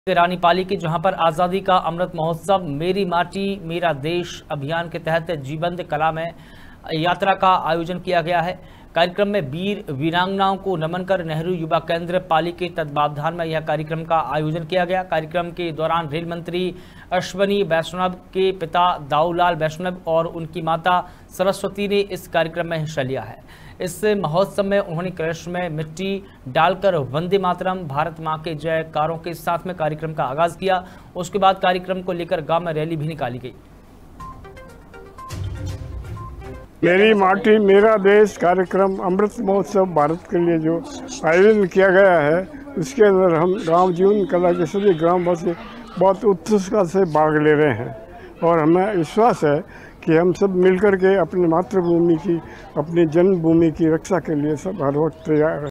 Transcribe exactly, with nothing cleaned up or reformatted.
रानी पाली की, जहां पर आज़ादी का अमृत महोत्सव मेरी माटी मेरा देश अभियान के तहत जीवंत कला में यात्रा का आयोजन किया गया है। कार्यक्रम में वीर वीरांगनाओं को नमन कर नेहरू युवा केंद्र पाली के तत्वावधान में यह कार्यक्रम का आयोजन किया गया। कार्यक्रम के दौरान रेल मंत्री अश्वनी वैष्णव के पिता दाऊलाल वैष्णव और उनकी माता सरस्वती ने इस कार्यक्रम में हिस्सा लिया है। इस महोत्सव में उन्होंने कलश में मिट्टी डालकर वंदे मातरम, भारत मां के जयकारों के साथ में कार्यक्रम का आगाज किया। उसके बाद कार्यक्रम को लेकर गांव में रैली भी निकाली गई। मेरी माटी मेरा देश कार्यक्रम अमृत महोत्सव भारत के लिए जो आयोजन किया गया है, उसके अंदर हम गांव जीवन कला के सभी ग्रामवासी बहुत उत्सुकता से भाग ले रहे हैं और हमें विश्वास है कि हम सब मिलकर के अपनी मातृभूमि की, अपनी जन्मभूमि की रक्षा के लिए सब हर वक्त तैयार हैं।